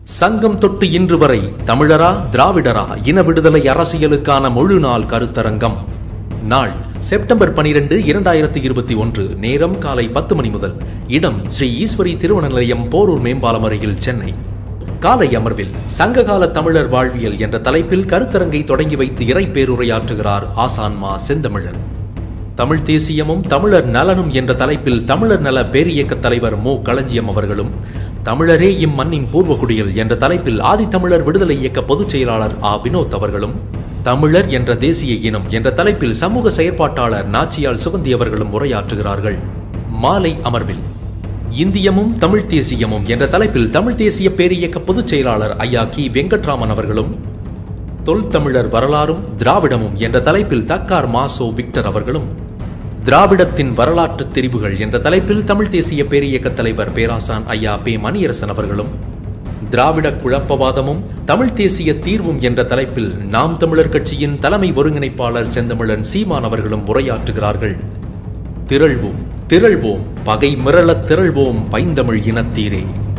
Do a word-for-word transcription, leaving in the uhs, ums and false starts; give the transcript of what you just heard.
சங்கம் தொட்டு இன்று வரை தமிழரா திராவிடரா இன விடுதலை அரசியலுக்கான முழு நாள் கருத்தரங்கம். நாள் செப்டம்பர் பனிரெண்டு இரண்டாயிரத்தி இருபத்தி ஒன்று. நேரம் காலை பத்து மணி முதல். இடம் ஸ்ரீ ஈஸ்வரி திருமண நிலையம், போரூர் மேம்பாலம் அருகில், சென்னை. காலை அமர்வில் சங்ககால தமிழர் வாழ்வியல் என்ற தலைப்பில் கருத்தரங்கை தொடங்கி வைத்து இறை பேருரையாற்றுகிறார் ஆசான்மா செந்தமிழன். தமிழ் தேசியமும் தமிழர் நலனும் என்ற தலைப்பில் தமிழர் நல பேரியக்க தலைவர் மு களஞ்சியம் அவர்களும், தமிழரே இம்மண்ணின் பூர்வகுடியில் என்ற தலைப்பில் ஆதித்தமிழர் விடுதலை இயக்க பொதுச் செயலாளர் ஆ வினோத் அவர்களும், தமிழர் என்ற தேசிய இனம் என்ற தலைப்பில் சமூக செயற்பாட்டாளர் நாச்சியால் சுகந்தி அவர்களும் உரையாற்றுகிறார்கள். மாலை அமர்வில் இந்தியமும் தமிழ் தேசியமும் என்ற தலைப்பில் தமிழ் தேசிய பேரியக்க பொதுச் செயலாளர் ஐயா கி வெங்கட்ராமன் அவர்களும், தொல்தமிழர் வரலாறும் திராவிடமும் என்ற தலைப்பில் தக்கார் மாசோ விக்டர் அவர்களும், திராவிடத்தின் வரலாற்று திரிவுகள் என்ற தலைப்பில் தமிழ் தேசிய பேரியக்க தலைவர் பேராசான் ஐயா பே மணியரசன் அவர்களும், திராவிட குழப்பவாதமும் தமிழ் தேசிய தீர்வும் என்ற தலைப்பில் நாம் தமிழர் கட்சியின் தலைமை ஒருங்கிணைப்பாளர் செந்தமிழன் சீமான் அவர்களும் உரையாற்றுகிறார்கள். திரள்வோம் திரள்வோம் பகை மிரள திரள்வோம் பைந்தமிழ் இனத்தீரே.